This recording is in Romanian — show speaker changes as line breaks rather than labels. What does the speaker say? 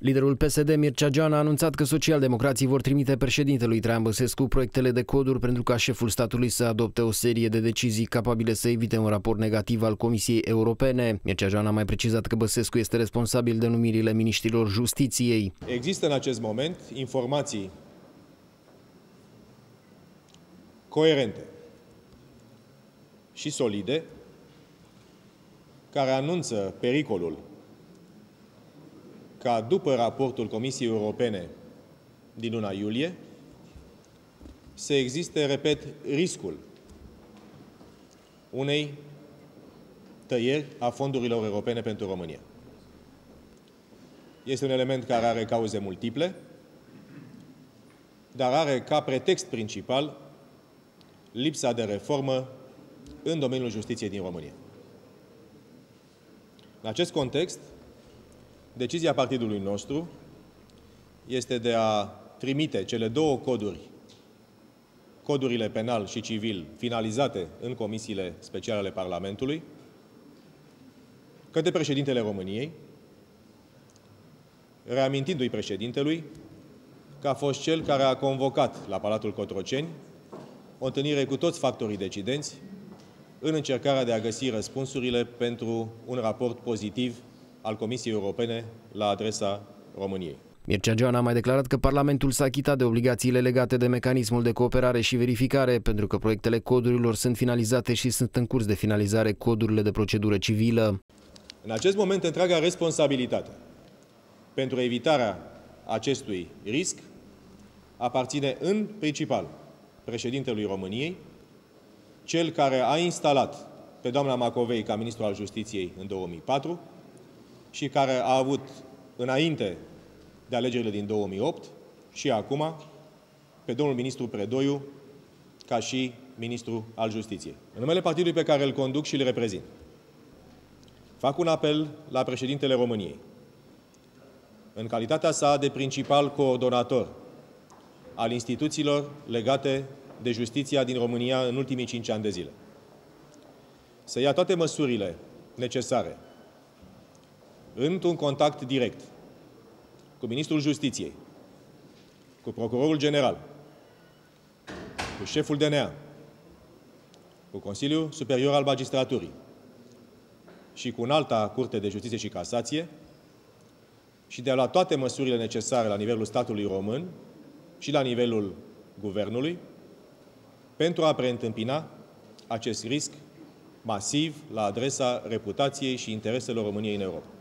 Liderul PSD, Mircea Joana, a anunțat că socialdemocrații vor trimite președintelui Traian Băsescu proiectele de coduri pentru ca șeful statului să adopte o serie de decizii capabile să evite un raport negativ al Comisiei Europene. Mircea Joana a mai precizat că Băsescu este responsabil de numirile miniștrilor justiției.
Există în acest moment informații coerente și solide care anunță pericolul ca după raportul Comisiei Europene din luna iulie să existe, repet, riscul unei tăieri a fondurilor europene pentru România. Este un element care are cauze multiple, dar are ca pretext principal lipsa de reformă în domeniul justiției din România. În acest context, decizia partidului nostru este de a trimite cele două coduri, codurile penal și civil, finalizate în comisiile speciale ale Parlamentului, către președintele României, reamintindu-i președintelui că a fost cel care a convocat la Palatul Cotroceni o întâlnire cu toți factorii decidenți în încercarea de a găsi răspunsurile pentru un raport pozitiv al Comisiei Europene la adresa României.
Mircea Joana a mai declarat că Parlamentul s-a achitat de obligațiile legate de mecanismul de cooperare și verificare, pentru că proiectele codurilor sunt finalizate și sunt în curs de finalizare codurile de procedură civilă.
În acest moment, întreaga responsabilitate pentru evitarea acestui risc aparține în principal președintelui României, cel care a instalat pe doamna Macovei ca ministru al Justiției în 2004 și care a avut înainte de alegerile din 2008 și acum pe domnul ministru Predoiu ca și ministru al Justiției. În numele partidului pe care îl conduc și îl reprezint, fac un apel la președintele României, în calitatea sa de principal coordonator al instituțiilor legate de justiția din România în ultimii 5 ani de zile, să ia toate măsurile necesare într-un contact direct cu Ministrul Justiției, cu Procurorul General, cu șeful DNA, cu Consiliul Superior al Magistraturii și cu Înalta Curte de Justiție și Casație și de a lua toate măsurile necesare la nivelul statului român și la nivelul guvernului pentru a preîntâmpina acest risc masiv la adresa reputației și intereselor României în Europa.